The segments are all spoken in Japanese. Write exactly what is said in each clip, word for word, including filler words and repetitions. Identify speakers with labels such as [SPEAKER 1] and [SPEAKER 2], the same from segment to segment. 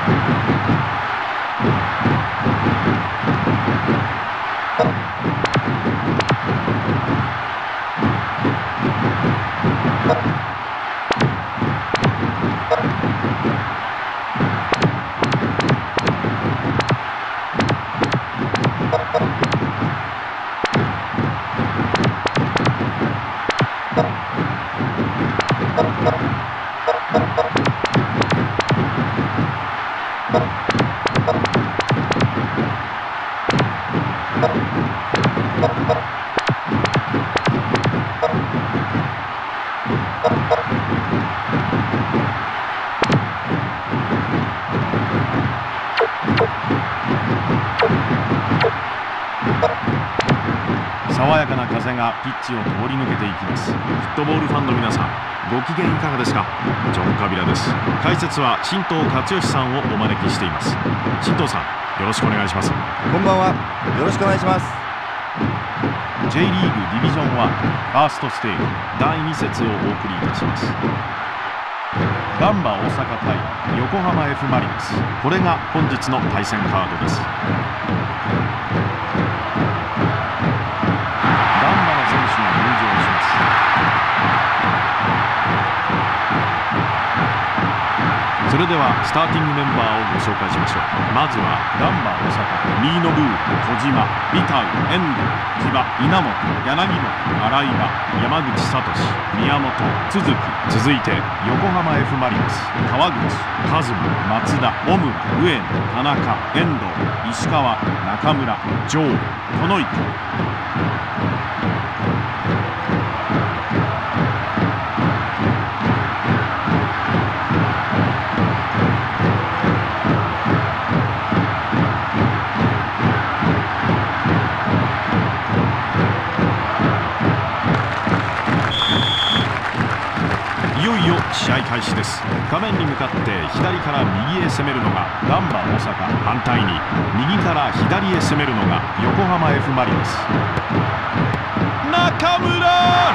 [SPEAKER 1] 爽やかな風がピッチを通り抜けていきます。フットボールファンの皆さん、ご機嫌いかがですか。ジョン・カビラです。解説は新藤勝義さんをお招きしています。新藤さん、よろしくお願いします。
[SPEAKER 2] こんばんは、よろしくお願いします。
[SPEAKER 1] J リーグディビジョンワンファーストステージだいに節をお送りいたします。ガンバ大阪対横浜 F マリノス、これが本日の対戦カードです。それではスターティングメンバーをご紹介しましょう。まずはガンバ大阪、ミーノブー、小島、ビタウ、遠藤、木場、稲本、柳本、新井場、山口聡、宮本、都築。続いて横浜 F マリノス、川口、和真、松田、小村、上野、田中、遠藤、石川、中村、城、外池。試合開始です。画面に向かって左から右へ攻めるのがガンバ大阪、反対に右から左へ攻めるのが横浜 F マリノス。中村、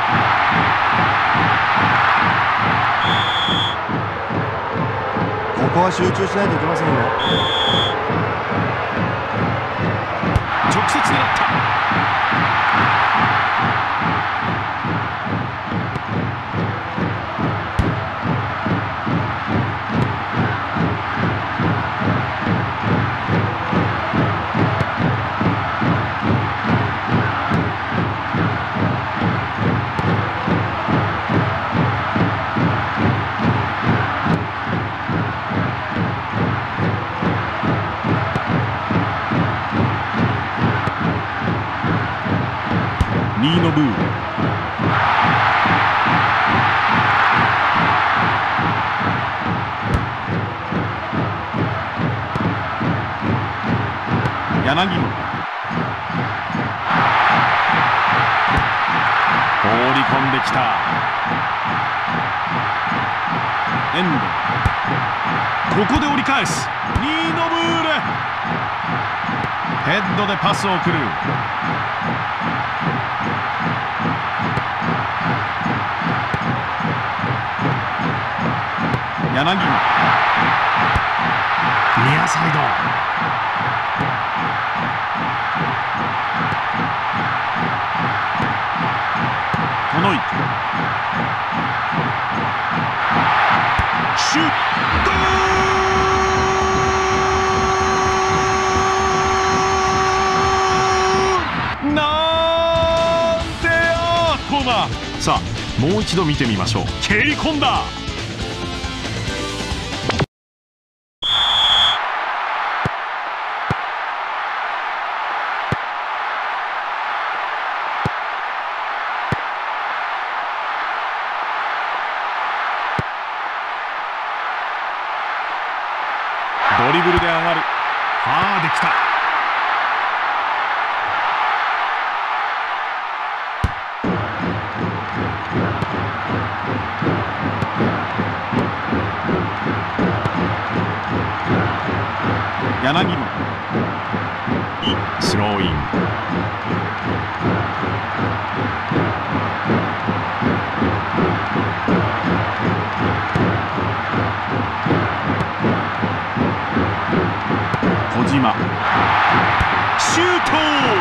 [SPEAKER 2] ここは集中しないといけませんよ。
[SPEAKER 1] 直接狙った。ニーノブー、柳本、放り込んできた。遠藤、ここで折り返す。ニーノブール、ヘッドでパスを送る。柳本、ニアサイド、外池、シュート、なんてアートな。さあもう一度見てみましょう。蹴り込んだ。ドリブルで上がる。ああ、できた。柳本、スローイン。 小島、シュート。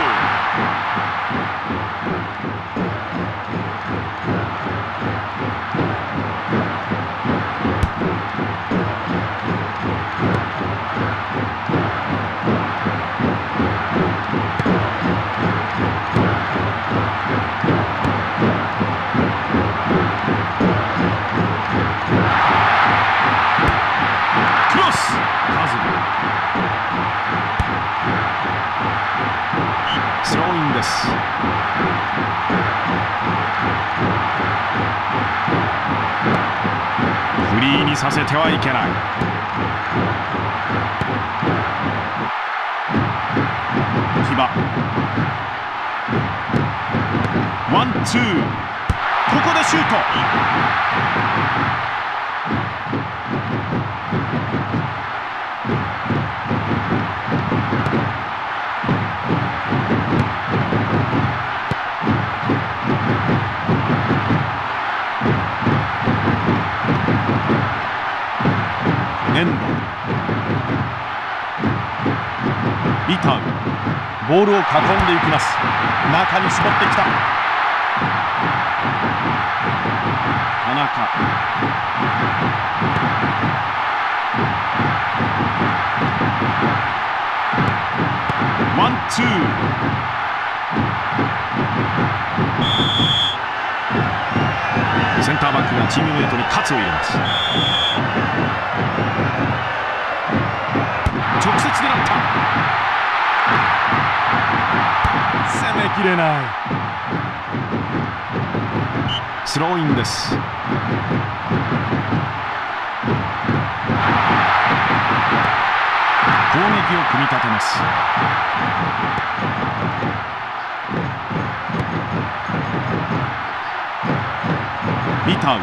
[SPEAKER 1] クロス、カズマ。スローインです。フリーにさせてはいけない。木場、ワンツー、ここでシュート。遠藤、ビタウ、ボールを囲んでいきます。中に絞ってきた。田中、ワンツー、センターバックがチームメートに喝を入れます。直接狙った。攻めきれない。スローインです。攻撃を組み立てます。ビタウ、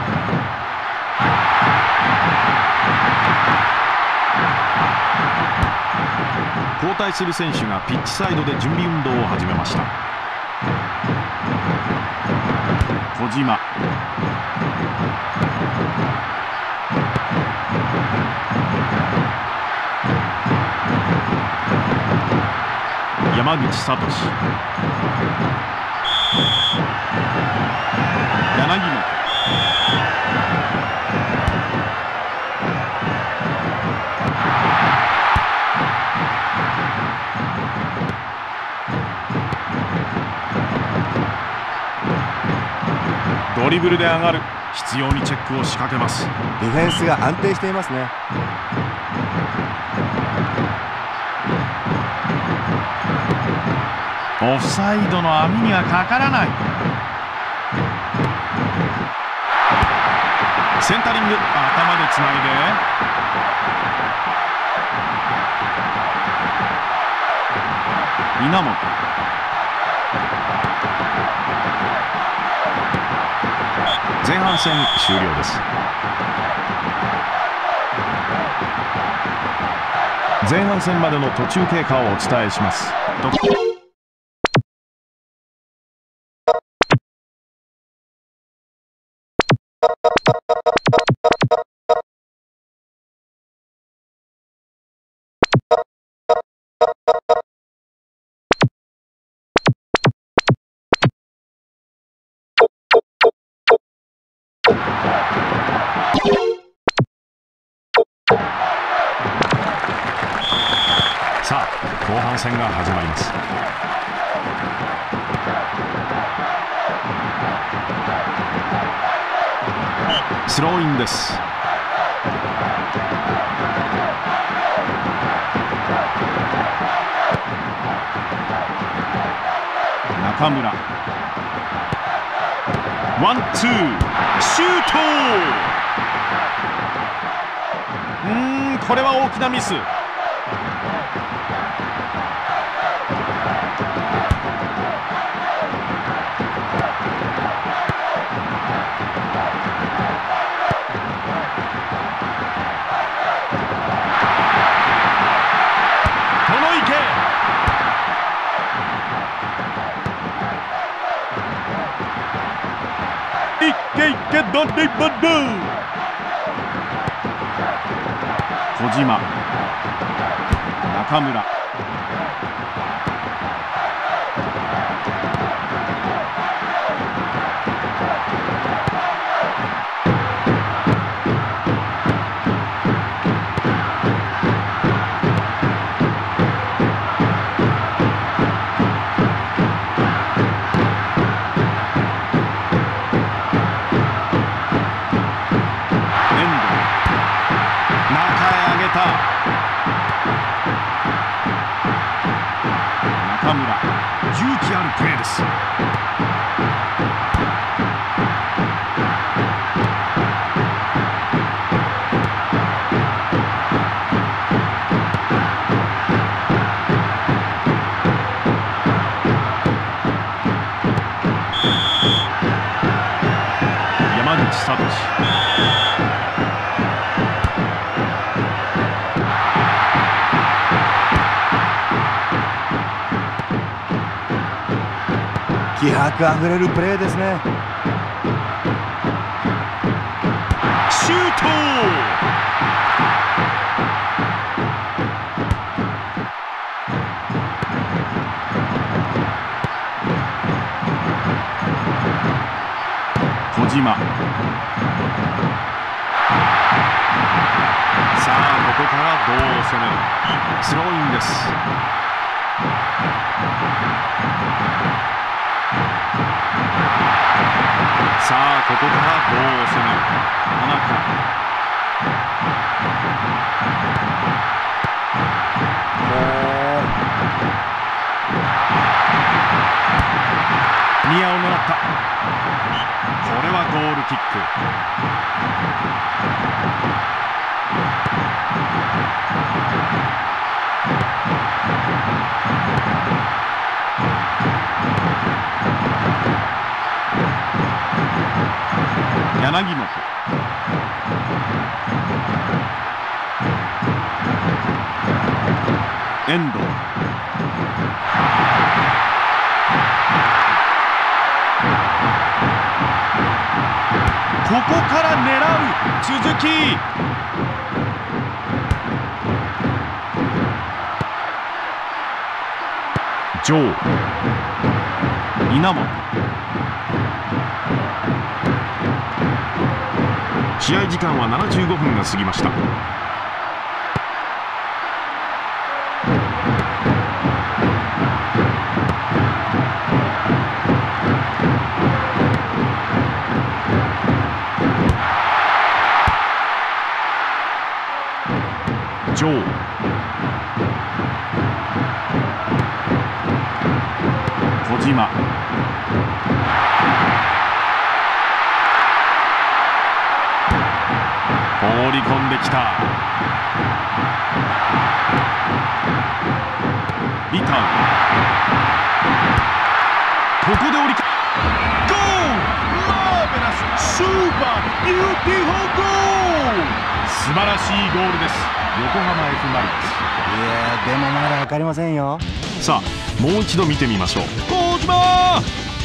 [SPEAKER 1] 交代する選手がピッチサイドで準備運動を始めました。小島、山口聡、柳本、ドリブルで上がる。必要にチェックを仕掛けます。
[SPEAKER 2] ディフェンスが安定していますね。
[SPEAKER 1] オフサイドの網にはかからない。センタリング、頭でつないで稲本、前半戦終了です。前半戦までの途中経過をお伝えします。さあ、後半戦が始まります。スローインです。中村、ワンツー、シュート。うーん、これは大きなミス。いけいけドリブル。小島、 中村、中村、勇気あるプレーです。山口聡、
[SPEAKER 2] 気迫あふれるプレーですね。
[SPEAKER 1] シュート。小島、さあここからどう攻める。スローインです。さあここからどう攻める。田中、ニアを狙った。これはゴールキック。柳本、遠藤、ここから狙う鈴木。ジョー、稲本、試合時間はななじゅうごふんが過ぎました。ジョー、小島、放り込んできた。リターン、ここで折り返ゴール。マーベラス、スーパービューティフルゴール。素晴らしいゴールです。横浜 F マリノス。
[SPEAKER 2] いやでもまだ分かりませんよ。
[SPEAKER 1] さあもう一度見てみましょう。小島、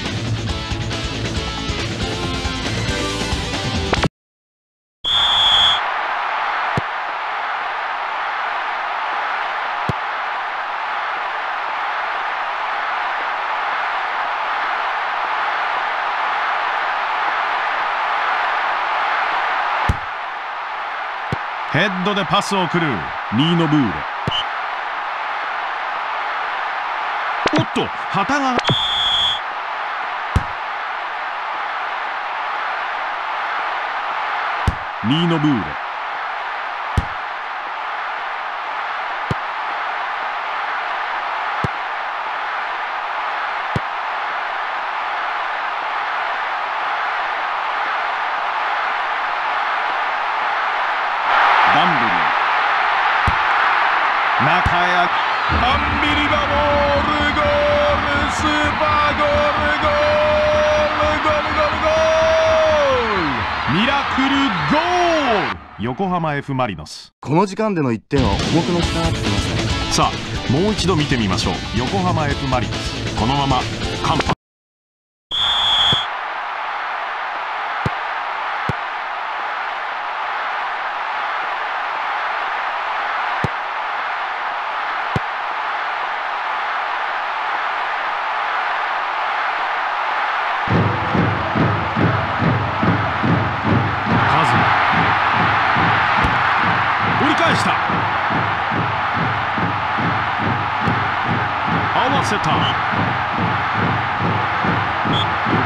[SPEAKER 1] ヘッドでパスを送るニーノブーレ。おっと旗がニーノブーレ、ダンブリー、中へ、アンビリバボール、ゴール、スーパーゴール、ゴール、ゴール、ゴール、ゴール、ミラクルゴール。横浜 F マリノス。
[SPEAKER 2] この時間でのいってんは重くのしかなってきますね。
[SPEAKER 1] さあもう一度見てみましょう。横浜 F マリノス、このまま完敗。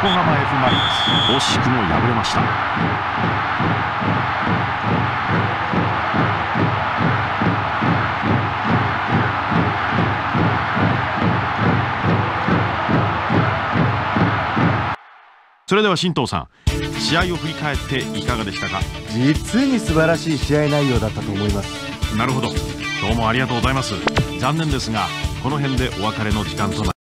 [SPEAKER 1] 横浜 F ・マリノス惜しくも敗れました。それでは新藤さん、試合を振り返っていかがでしたか？
[SPEAKER 2] 実に素晴らしい試合内容だったと思います。
[SPEAKER 1] なるほど、どうもありがとうございます。残念ですがこの辺でお別れの時間となります。